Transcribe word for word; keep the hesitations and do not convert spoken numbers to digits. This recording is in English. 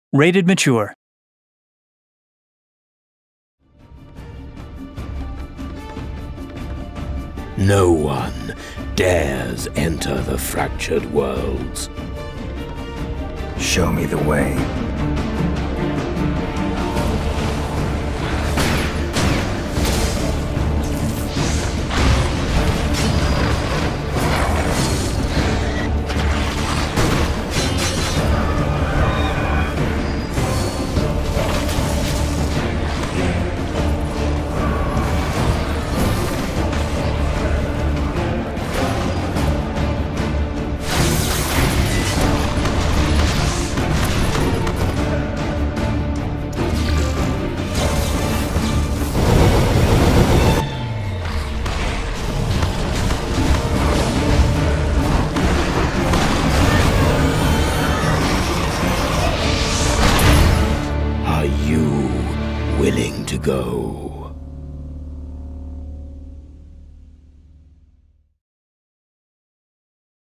Rated Mature. No one dares enter the fractured worlds. Show me the way. Are you willing to go?